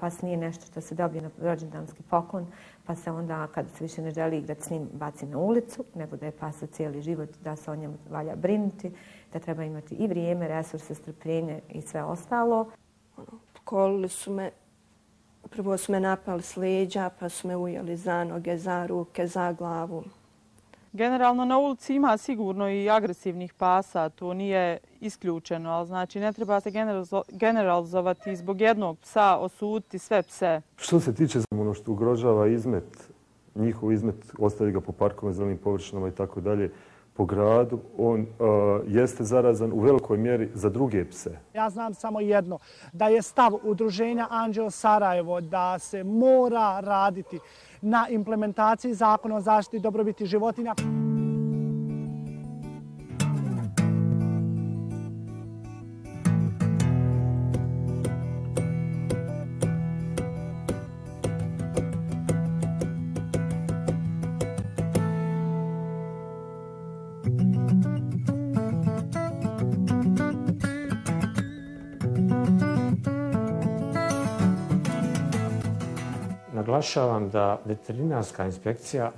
pas nije nešto što se dobije na rođendanski poklon, pa se onda kada se više ne želi igrati s njim baci na ulicu, nego da je pas za cijeli život, da se o njemu valja brinuti, da treba imati i vrijeme, resurse, strpljenje i sve ostalo. Kolili su me, prvo su me napali s leđa, pa su me ujeli za noge, za ruke, za glavu. Generalno na ulici ima sigurno i agresivnih pasa, to nije isključeno, ali znači ne treba se generalizovati zbog jednog psa, osuditi sve pse. Što se tiče ono što ugrožava izmet, njihov izmet, ostavi ga po parkovima, zelenim površinama i tako dalje, po gradu, on jeste zarazan u velikoj mjeri za druge pse. Ja znam samo jedno, da je stav udruženja Anđeo Sarajevo da se mora raditi na implementaciji zakona o zaštiti dobrobiti životinja. Naglašavam da veterinarska inspekcija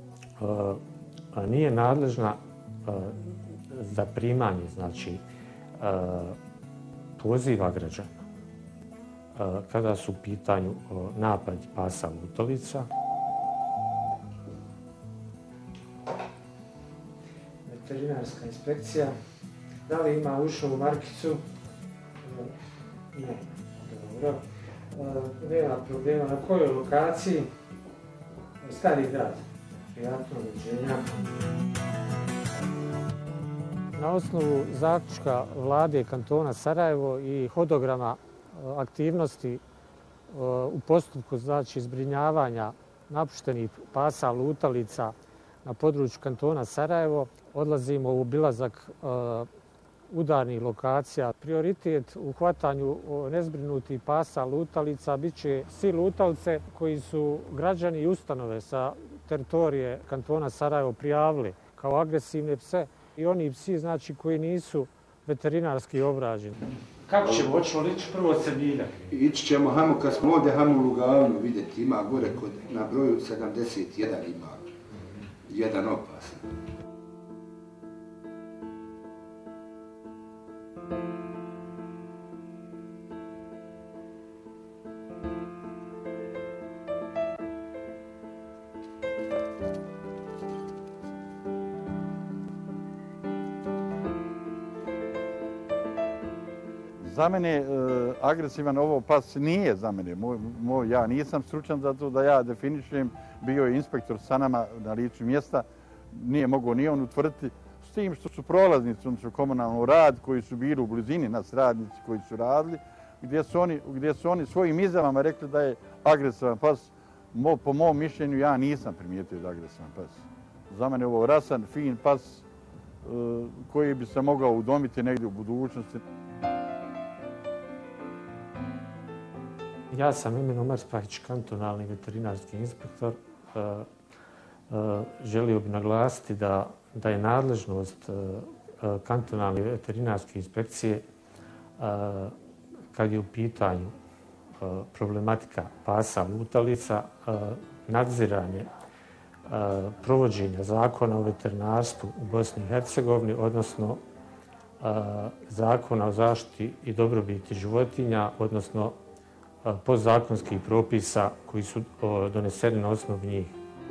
nije nadležna za primanje, znači, poziva građana kada su u pitanju napadi pasa lutalica. Veterinarska inspekcija, da li ima ušovu markicu? Ne. Dobro. Nema problema. Na kojoj lokaciji? Stari grad. Prijatno doviđenja. Na osnovu zaključka vlade kantona Sarajevo i hodograma aktivnosti u postupku, znači, zbrinjavanja napuštenih pasa lutalica na području kantona Sarajevo, odlazimo u obilazak udarnih lokacija. Prioritet u hvatanju nezbrinutih pasa lutalica bit će svi lutalice koji su građani i ustanove sa teritorije kantona Sarajevo prijavili kao agresivne pse i oni psi, znači, koji nisu veterinarski obrađeni. Kako ćemo? Hoćemo li ići prvo od Srbilja? Ići ćemo, kad smo ovdje u Lugavnu vidjeti, ima gore na broju 71 ima jedan opasan. Za mene agresivan ovo pas nije za mene. Ja nisam stručan za to da ja definišem. Bio je inspektor sa nama na licu mjesta. Nije mogao ni on utvrditi. S tim što su prolaznici, odnosno komunalno rad, koji su bili u blizini nas radnici koji su radili, gdje su oni svojim izjavama rekli da je agresivan pas. Po mom mišljenju ja nisam primijetio da je agresivan pas. Za mene je ovo rasan, fin pas koji bi se mogao udomiti negdje u budućnosti. Ja sam Emin Omar Spahić, kantonalni veterinarski inspektor. Želio bih naglasiti da je nadležnost kantonalne veterinarske inspekcije kad je u pitanju problematika pasa lutalica, nadziranje provođenja zakona o veterinarstvu u Bosni i Hercegovini, odnosno zakona o zaštiti i dobrobiti životinja, odnosno podzakonskih propisa koji su doneseni na osnovu njih.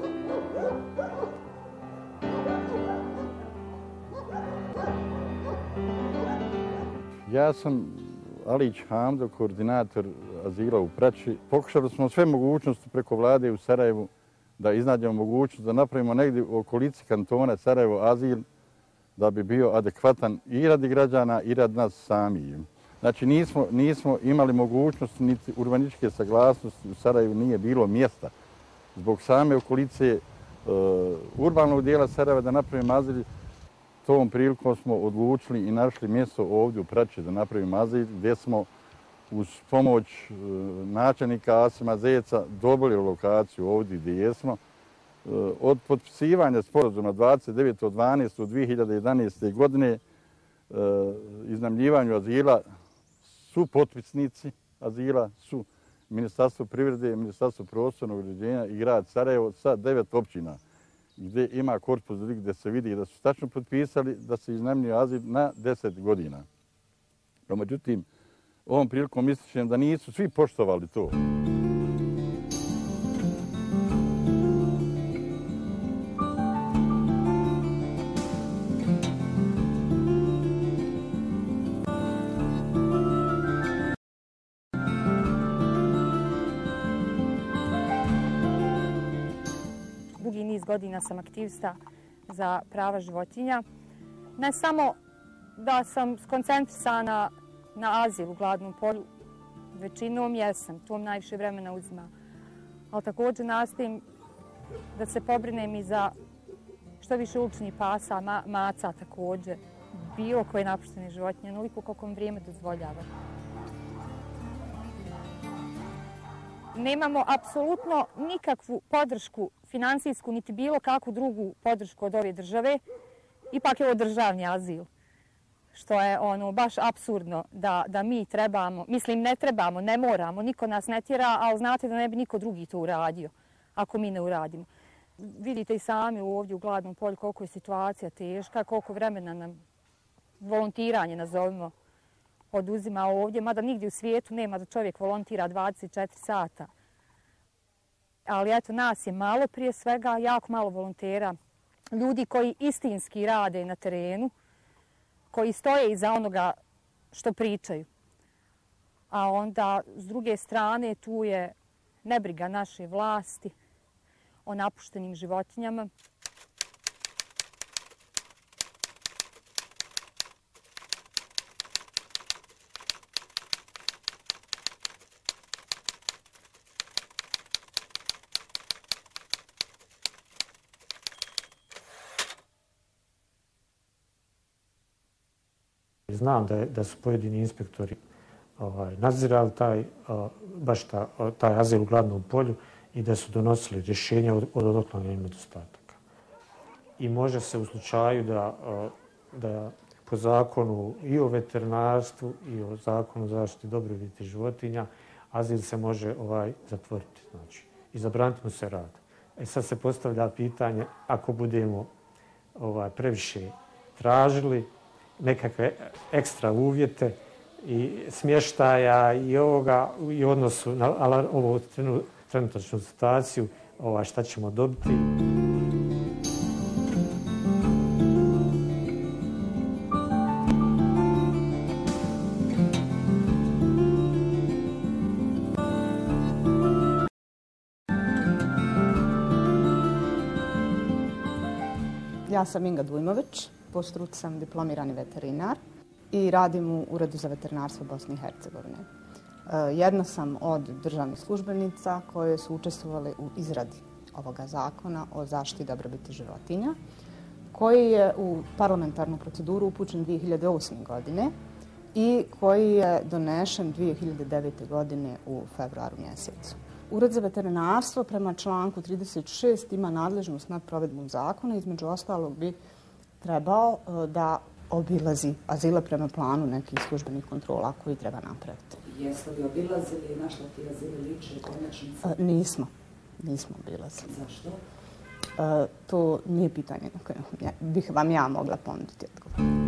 Ja sam Alić Hamdo, koordinator azila u Prači. Pokušali smo sve mogućnosti preko vlade u Sarajevu da iznađemo mogućnost da napravimo negdje u okolici kantona Sarajevo azil da bi bio adekvatan i radi građana i radi nas sami. Znači nismo imali mogućnost, niti urbanističke saglasnosti, u Sarajevu nije bilo mjesta. Zbog same okolice urbanog dijela Sarajeva da napravimo azil, tom prilikom smo odlučili i našli mjesto ovdje u Prači da napravimo azil, gdje smo uz pomoć načelnika Asima Zeca dobili lokaciju ovdje gdje jesmo. Od potpisivanja sporazuma 29.12.2011. godine iznajmljivanju azila su potpisnici azila, su Ministarstvo privrede, Ministarstvo prostornog uređenja i grad Sarajevo sa 9 općina gdje ima korpus gdje se vidi da su tačno potpisali da se iznajmljuje azil na 10 godina. No, međutim, ovom prilikom ističem da nisu svi poštovali to. Dugi niz godina sam aktivista za prava životinja. Ne samo da sam skoncentrisana na azil u Gladnom polju, većinom jesam, to mi najviše vremena uzima. Ali također nastojim da se pobrinem i za što više uličnih pasa, maca također, bilo koje napuštene životinje, onoliko koliko mi vrijeme dozvoljava. Nemamo apsolutno nikakvu podršku finansijsku, niti bilo kakvu drugu podršku od ove države. Ipak je ovo državni azil, što je baš apsurdno da mi trebamo, mislim ne trebamo, ne moramo, niko nas ne tjera, ali znate da ne bi niko drugi to uradio ako mi ne uradimo. Vidite i sami ovdje u Gladnom polju koliko je situacija teška, koliko vremena nam volontiranje, nazovimo, oduzima ovdje, mada nigdje u svijetu nema da čovjek volontira 24 sata. Ali eto, nas je malo prije svega, jako malo volontera, ljudi koji istinski rade na terenu, koji stoje iza onoga što pričaju. A onda, s druge strane, tu je nebriga naše vlasti o napuštenim životinjama. Znam da su pojedini inspektori nadzirali taj azil u Gladnom polju i da su donosili rješenja od otklanjanja nedostataka. I može se u slučaju da po zakonu i o veterinarstvu i o zakonu o zaštiti dobrobiti životinja azil se može zatvoriti, znači, i zabraniti mu se rad. Sad se postavlja pitanje, ako budemo previše tražili nekakve ekstra uvjete i smještaja i ovoga i odnosu na ovu trenutačnu situaciju, šta ćemo dobiti. Ja sam Inga Dujmović, po struci sam diplomirani veterinar i radim u Uredu za veterinarstvo Bosne i Hercegovine. Jedna sam od državnih službenica koje su učestvovali u izradi ovoga zakona o zaštiti dobrobiti životinja, koji je u parlamentarnu proceduru upućen 2008. godine i koji je donešen 2009. godine u februaru mjesecu. Ured za veterinarstvo prema članku 36 ima nadležnost nad provedbom zakona. Između ostalog bi trebao da obilazi azile prema planu nekih službenih kontrola koji treba napraviti. Jeste li obilazili i na što ti azile liče konačnici? Nismo obilazili. Zašto? To nije pitanje na koje bih vam ja mogla ponuditi odgovor.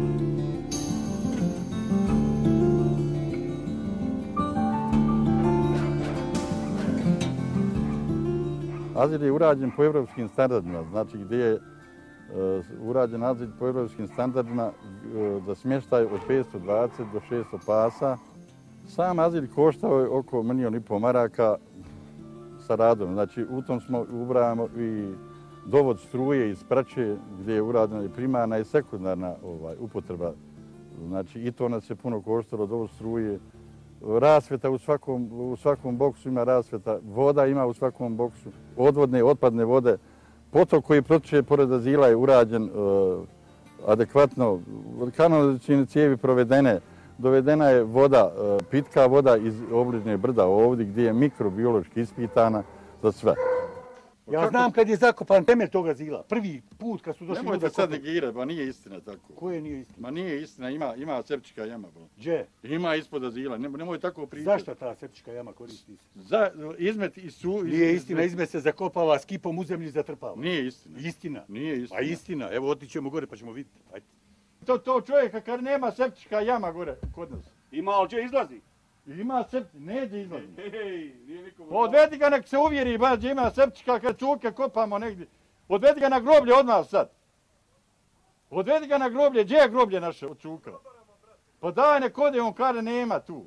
Azil je urađen po evropskim standardima, znači gdje je urađen azil po evropskim standardima za smještaj od 520 do 600 pasa. Sam azil koštao je oko 1,5 milijuna maraka sa radom. Znači u tom smo ubrajamo i dovod struje iz Prače gdje je urađena i primarna i sekundarna upotreba. Znači i to nas je puno koštalo, dovod struje. Rasvjeta u svakom boksu ima rasvjeta, voda ima u svakom boksu, odvodne i otpadne vode. Potok koji protiče pored azila je urađen adekvatno, kanalizacione cijevi provedene, dovedena je voda, pitka voda iz obližnje brda ovdje gdje je mikrobiološki ispitana za sve. Ja znam kad je zakopan temelj tog azila. Prvi put kad su došli... Nemojte sad negirati, ba nije istina tako. Koje nije istina? Ma nije istina, ima septička jama. Gdje? Ima ispod azila, nemoj tako pričati. Zašto ta septička jama koristi se? Izmet i su... Nije istina, izmet se zakopava, skipom u zemlji zatrpava. Nije istina. Istina? Nije istina. A istina, evo otićemo gore pa ćemo vidjeti. Ajde. To čovjeka kad nema septička jama gore kod nas. Ima, ali gdje izlazi? Ima septička, neđe izlazi. Odvedi ga nek se uvjeri, gdje ima septička kad cuke kopamo negdje. Odvedi ga na groblje odmah sad. Odvedi ga na groblje, gdje je groblje naše od cuka? Pa daj nek ode, on kaže nema tu.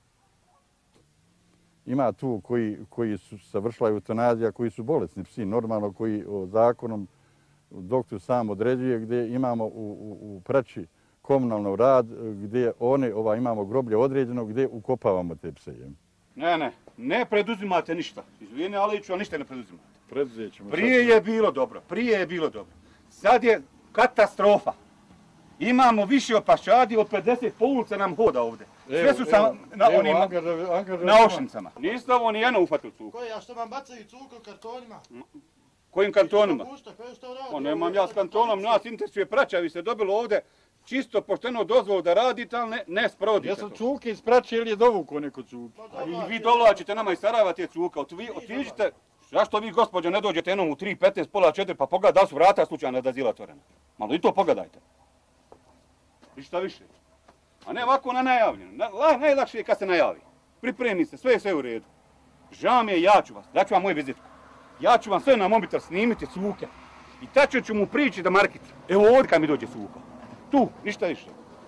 Ima tu koji su savršila eutanazija, koji su bolesni psi, normalno koji zakonom doktor sam određuje, gdje imamo u Prači komunalno rad, gdje imamo groblje određeno, gdje ukopavamo te pse. Ne preduzimate ništa. Izvini, Aliću, ali ništa ne preduzimate. Preduzećemo. Prije je bilo dobro. Sad je katastrofa. Imamo više opaščadi, od 50 po ulica nam hoda ovdje. Sve su na ošnicama. Niste ovo nijedno ufatili cuku. Koji, a što vam bacaju cuku kartonima? Kojim kantonima? Nemam ja s kantonom, nas interesuje Prača, vi ste dobili ovdje čisto pošteno dozvolu da radite, ali ne sprovodite. Jesu cuke iz Prače ili je dovukao neko cuke? I vi dolačite nama iz Sarajeva te cuka, otiđite. Zašto vi, gospođo, ne dođete jednom u 3:15, pola 4, pa pogledajte da li su vrata slučajno da zila otvorena? Malo i to pogledajte. I šta više? A ne ovako na najavljeno. Najlakše je kad se najavi. Pripremi se, sve je u redu. Žao mi je, ja ću vam moju vizitku. Ja ću vam sve na mobitel snimiti cuke. I tačno ću mu prići da markicu. Evo ovdje kad mi dođe cuka. Tu, ništa više.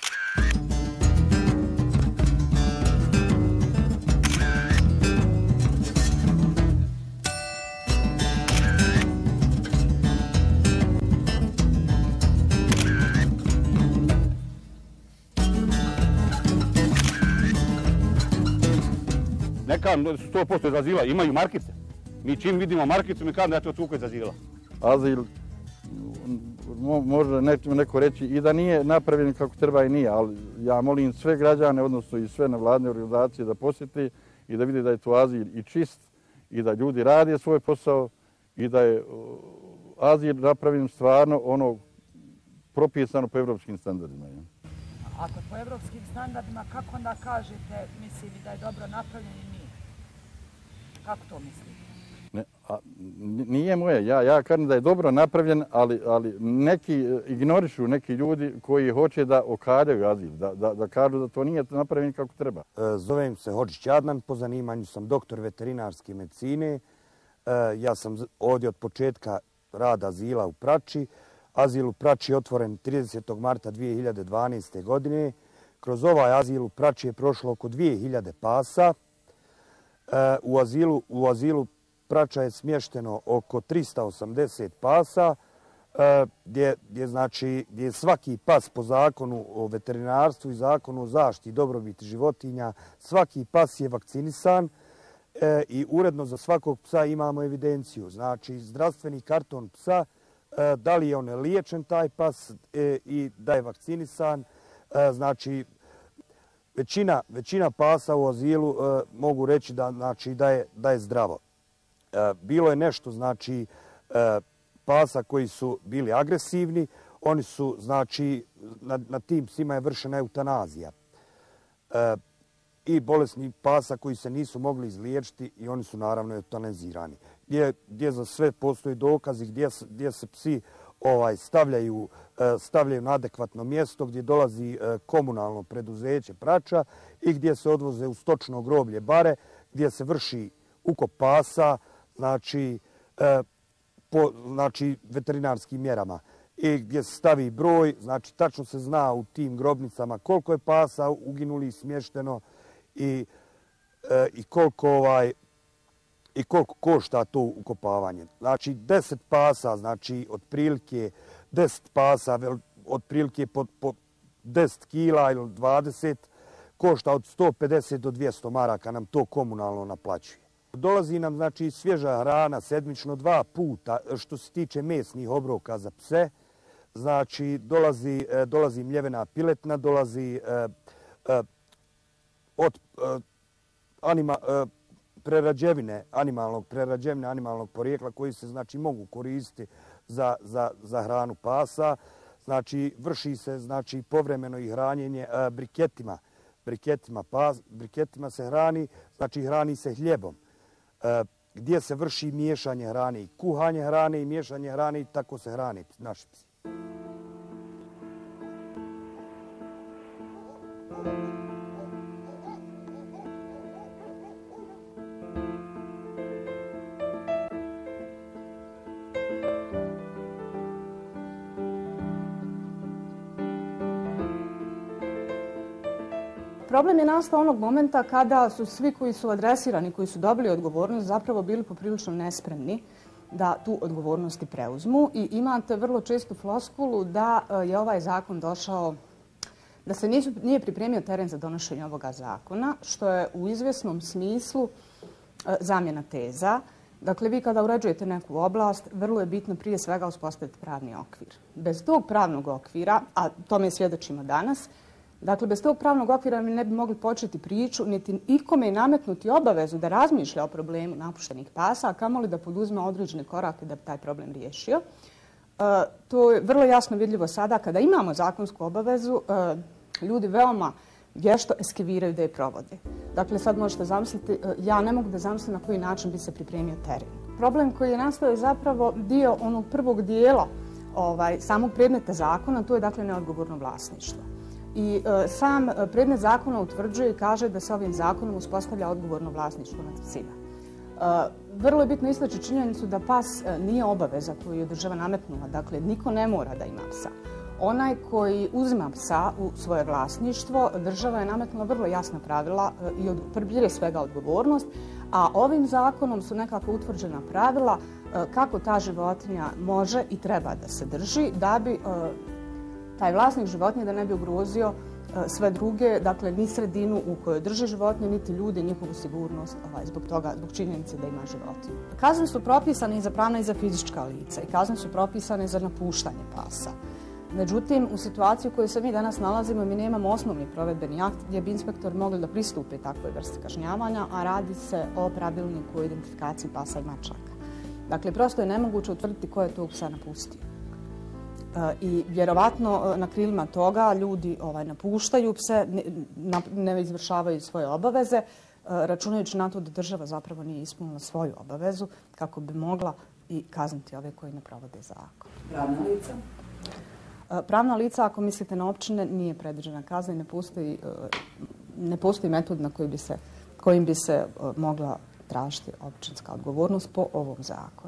Neka 100% iz azila imaju markice. Mi čim vidimo markicu, mi kažemo da je to cuka iz azila. Azil, može neko reći i da nije napravljen kako treba i nije, ali ja molim sve građane, odnosno i sve nevladne organizacije da posjeti i da vidi da je to azil i čist i da ljudi rade svoj posao i da je azil napravljen stvarno ono propisano po evropskim standardima. Ako po evropskim standardima, kako onda kažete, mislim da je dobro napravljen i nije? Kako to mislite? Nije moje. Ja kažem da je dobro napravljen, ali neki ignorišu, neki ljudi koji hoće da okaljaju azil, da kažu da to nije napravljen kako treba. Zovem se Hodžić Adnan, po zanimanju sam doktor veterinarske medicine. Ja sam ovdje od početka rada azila u Prači. Azil u Prači je otvoren 30. marta 2012. godine. Kroz ovaj azil u Prači je prošlo oko 2000 pasa. U azilu Prača je smješteno oko 380 pasa, gdje je svaki pas po zakonu o veterinarstvu i zakonu o zaštiti i dobrobiti životinja, svaki pas je vakcinisan i uredno za svakog psa imamo evidenciju. Znači, zdravstveni karton psa, da li je on liječen taj pas i da je vakcinisan. Znači, većina pasa u azilu mogu reći da je zdravo. Bilo je nešto, znači, pasa koji su bili agresivni, oni su, znači, na tim psima je vršena eutanazija. I bolesni pasa koji se nisu mogli izliječiti i oni su naravno eutanazirani. Gdje za sve postoje dokazi, gdje se psi stavljaju na adekvatno mjesto, gdje dolazi komunalno preduzeće Prača i gdje se odvoze u stočno groblje Bare, gdje se vrši ukop pasa, znači veterinarskim mjerama i gdje se stavi broj, znači tačno se zna u tim grobnicama koliko je pasa uginuli smješteno i koliko košta to ukopavanje. Znači 10 pasa, znači otprilike 10 pasa, otprilike po 10 kila ili 20, košta od 150 do 200 maraka nam to komunalno naplaćuje. Dolazi nam, znači, svježa hrana sedmično 2 puta što se tiče mesnih obroka za pse. Znači, dolazi mljevena piletna, dolazi prerađevine animalnog porijekla koji se znači mogu koristiti za hranu pasa. Znači vrši se znači povremeno i hranjenje briketima. Briketima se hrani, znači hrani se hljebom. Gdje se vrši miješanje hrane i kuhanje hrane i miješanje hrane i tako se hrane naši psi. Problem je nastao onog momenta kada su svi koji su adresirani, koji su dobili odgovornost, zapravo bili poprilično nespremni da tu odgovornost i preuzmu. I imate vrlo čestu floskulu da je ovaj zakon došao, da se nije pripremio teren za donošenje ovoga zakona, što je u izvjesnom smislu zamjena teza. Dakle, vi kada uređujete neku oblast, vrlo je bitno prije svega uspostaviti pravni okvir. Bez tog pravnog okvira, a tome svjedočimo danas, dakle, bez tog pravnog okvira mi ne bi mogli početi priču, niti ikome nametnuti obavezu da razmišlja o problemu napuštenih pasa, a kamoli da poduzme određene korake da bi taj problem riješio. To je vrlo jasno vidljivo sada kada imamo zakonsku obavezu, ljudi veoma vješto eskiviraju da je provode. Dakle, sad možete zamisliti, ja ne mogu da zamislim na koji način bi se pripremio teren. Problem koji je nastao je zapravo dio onog prvog dijela samog predmeta zakona, to je dakle neodgovorno vlasništvo. I sam predmet zakona utvrđuje i kaže da se ovim zakonom uspostavlja odgovorno vlasništvo nad psima. Vrlo je bitno istaći činjenicu da pas nije obaveza koju je država nametnula. Dakle, niko ne mora da ima psa. Onaj koji uzima psa u svoje vlasništvo, država je nametnula vrlo jasna pravila i prije svega odgovornost, a ovim zakonom su nekako utvrđena pravila kako ta životinja može i treba da se drži da bi taj vlasnik životinje da ne bi ugrozio sve druge, dakle ni sredinu u kojoj drže životinje, niti ljudi, njihovu sigurnost zbog činjenice da ima životinje. Kazne su propisane i za pravna i za fizička lica i kazne su propisane za napuštanje pasa. Međutim, u situaciji u kojoj se mi danas nalazimo, mi nemamo osnovni provedbeni akt gdje bi inspektor mogli da pristupe takvoj vrsti kažnjavanja, a radi se o pravilniku o identifikaciji pasa i mačaka. Dakle, prosto je nemoguće utvrditi ko je tog psa napustio. I vjerovatno na krilima toga ljudi napuštaju pse, ne izvršavaju svoje obaveze, računajući na to da država zapravo nije ispunila svoju obavezu kako bi mogla i kazniti ove koji ne provode zakon. Pravna lica? Pravna lica, ako mislite na općine, nije predviđena kazna i ne postoji metod na kojim bi se mogla tražiti općinska odgovornost po ovom zakonu.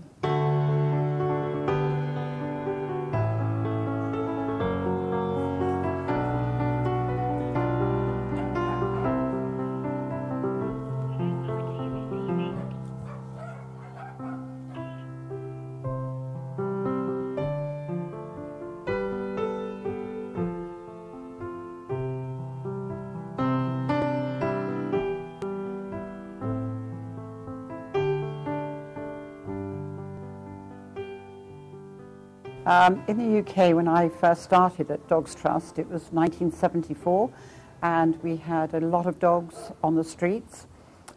In the UK, when I first started at Dogs Trust, it was 1974, and we had a lot of dogs on the streets.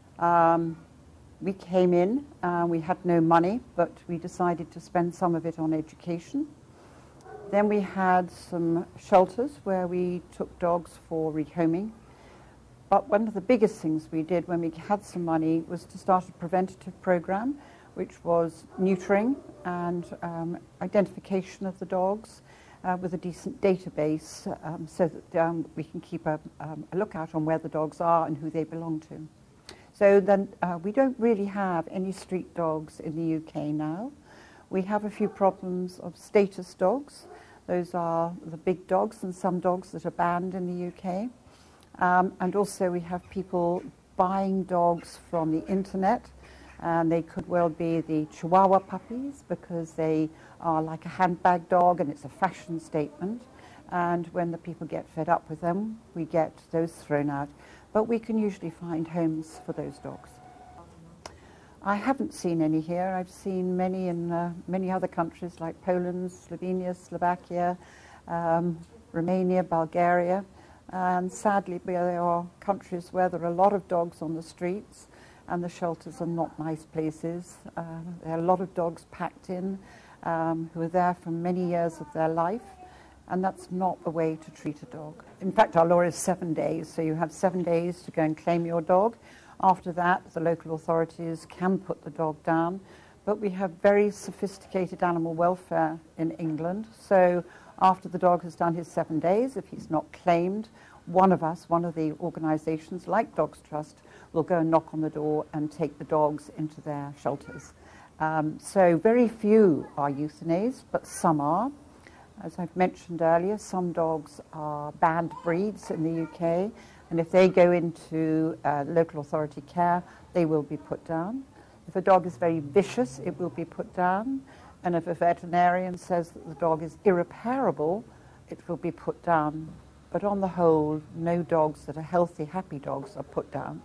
We came in, we had no money, but we decided to spend some of it on education. Then we had some shelters where we took dogs for rehoming. But one of the biggest things we did when we had some money was to start a preventative program, which was neutering and identification of the dogs with a decent database so that we can keep a lookout on where the dogs are and who they belong to. So then we don't really have any street dogs in the UK now. We have a few problems of status dogs. Those are the big dogs and some dogs that are banned in the UK. And also we have people buying dogs from the internet. And they could well be the Chihuahua puppies because they are like a handbag dog and it's a fashion statement. And when the people get fed up with them, we get those thrown out. But we can usually find homes for those dogs. I haven't seen any here. I've seen many in many other countries like Poland, Slovenia, Slovakia, Romania, Bulgaria. And sadly, there are countries where there are a lot of dogs on the streets. and the shelters are not nice places. There are a lot of dogs packed in who are there for many years of their life, and that's not the way to treat a dog. In fact, our law is 7 days, so you have 7 days to go and claim your dog. After that, the local authorities can put the dog down, but we have very sophisticated animal welfare in England, so after the dog has done his 7 days, if he's not claimed, one of the organisations like Dogs Trust, will go and knock on the door and take the dogs into their shelters. So very few are euthanized, but some are. As I've mentioned earlier, some dogs are banned breeds in the UK, and if they go into local authority care, they will be put down. If a dog is very vicious, it will be put down. And if a veterinarian says that the dog is irreparable, it will be put down. But on the whole, no dogs that are healthy, happy dogs are put down.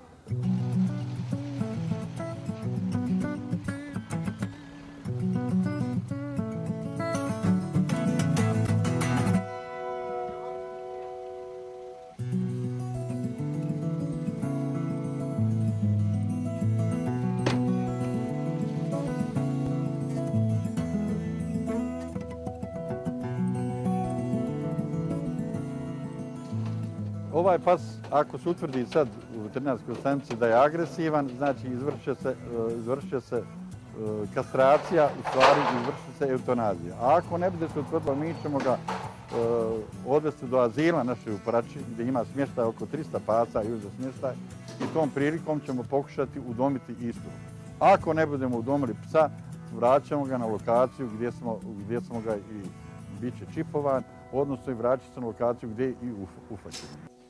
Ovaj pas, ako se utvrdi sad u veterinarskoj stanici da je agresivan, znači izvršit će se kastracija, u stvari izvršit se eutanazija. A ako ne bude se utvrdilo, mi ćemo ga odvesti do azila naše u Prači, gdje ima smještaj oko 300 pasa i za smještaj, i tom prilikom ćemo pokušati udomiti istu. Ako ne budemo udomili psa, vraćamo ga na lokaciju gdje smo ga i bit će čipovan, odnosno i vraćati se na lokaciju gdje je i ufaćen.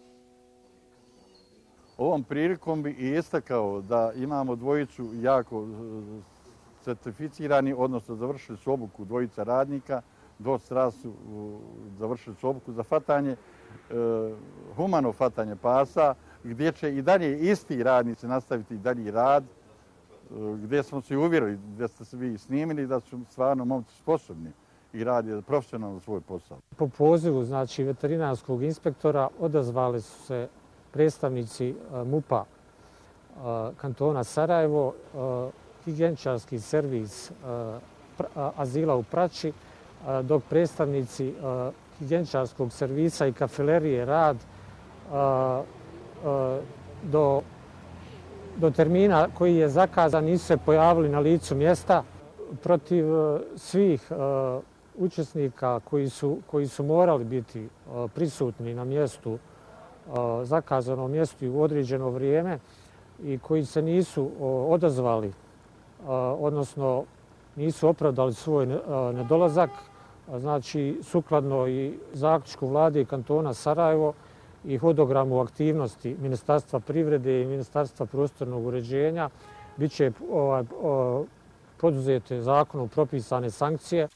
Ovom prilikom bi i istakao da imamo dvojicu jako certificirani, odnosno završili su obuku dvojica radnika, Dogs Trust su završili su obuku za fatanje, humano fatanje pasa, gdje će i dalje isti radnici nastaviti dalji rad, gdje smo se uvjerili, gdje ste se vi snimili da su stvarno momci sposobni i radi profesionalno svoj posao. Po pozivu veterinarskog inspektora odazvali su se predstavnici MUP-a kantona Sarajevo, higijeničarski servis azila u Prači, dok predstavnici higijeničarskog servisa i kafilerije Rad do termina koji je zakazan nisu se pojavili na licu mjesta. Protiv svih učesnika koji su morali biti prisutni na mjestu, zakazanom mjestu i u određeno vrijeme i koji se nisu odazvali, odnosno nisu opravdali svoj nedolazak, znači sukladno i zaključku vlade i kantona Sarajevo i hodogramu aktivnosti Ministarstva privrede i Ministarstva prostornog uređenja, bit će poduzete zakonom propisane sankcije.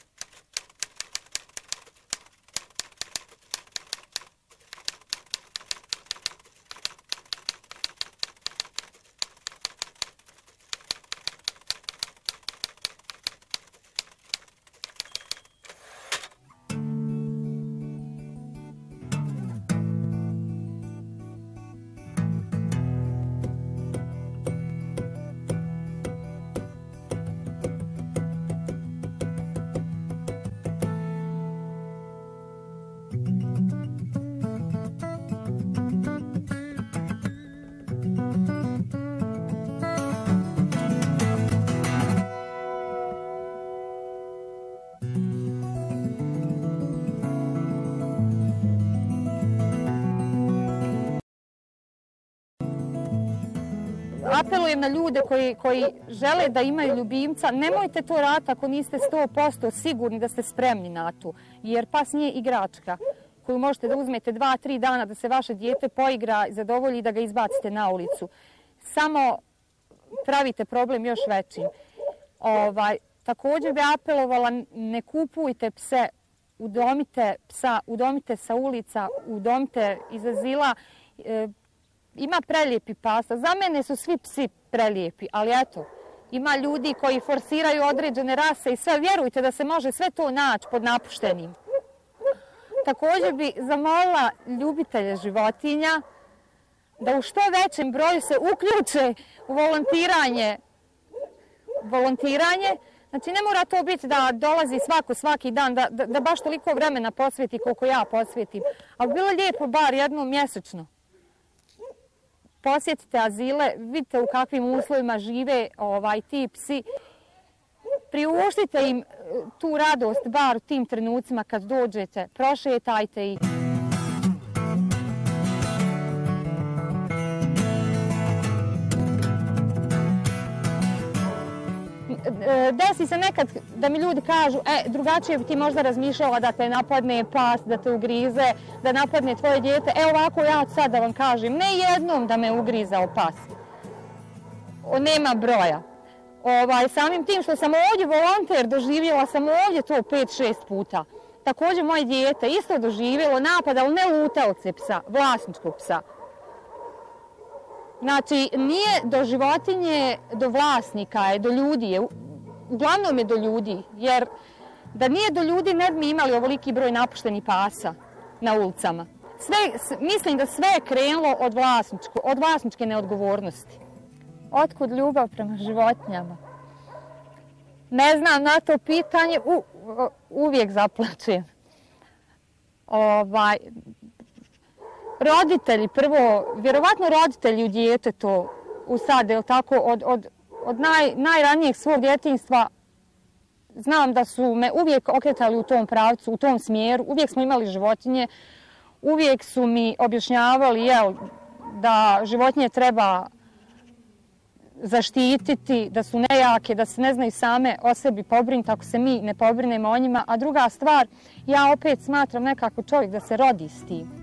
Apelujem na ljude koji žele da imaju ljubimca, nemojte to raditi ako niste 100% sigurni da ste spremni na to. Jer pas nije igračka koju možete da uzmete 2-3 dana da se vaše dijete poigra i zadovolji i da ga izbacite na ulicu. Samo pravite problem još većim. Također bi apelovala, ne kupujte pse, udomite psa, udomite sa ulica, udomite iz azila. Ima prelijepi pasa. Za mene su svi psi prelijepi, ali eto, ima ljudi koji forsiraju određene rase i sve, vjerujte da se može sve to naći pod napuštenim. Također bi zamolila ljubitelje životinja da u što većem broju se uključe u volontiranje. Znači ne mora to biti da dolazi svaki dan, da baš toliko vremena posveti koliko ja posvetim. Ali bilo lijepo bar jednom mjesečno. Posjetite azile, vidite u kakvim uslovima žive ti psi. Priuštite im tu radost bar u tim trenucima kad dođete, prošetajte ih. Desi se nekad da mi ljudi kažu drugačije bi ti možda razmišljala da te napadne pas, da te ugrize, da napadne tvoje dijete. Ovako ja sad da vam kažem, ne jednom da me ugrizao pas. Nema broja. Samim tim što sam ovdje volonter, doživjela sam ovdje to 5-6 puta. Također moje dijete isto doživjelo napad, ali ne lutaoce psa, vlasničkog psa. Znači, nije do životinje, do vlasnika, je do ljudi, uglavnom je do ljudi, jer da nije do ljudi ne bi imali ovoliki broj napuštenih pasa na ulicama. Mislim da sve je krenulo od vlasničke neodgovornosti. Otkud ljubav prema životinjama? Ne znam na to pitanje, uvijek zaplačem. Roditelji prvo, vjerovatno roditelji u djetetu usade, jel tako, od najranijeg svog djetinjstva znam da su me uvijek okretali u tom pravcu, u tom smjeru, uvijek smo imali životinje, uvijek su mi objašnjavali da životinje treba zaštititi, da su nejake, da se ne znaju same o sebi pobrinuti ako se mi ne pobrinemo o njima. A druga stvar, ja opet smatram nekako čovjek da se rodi s tim.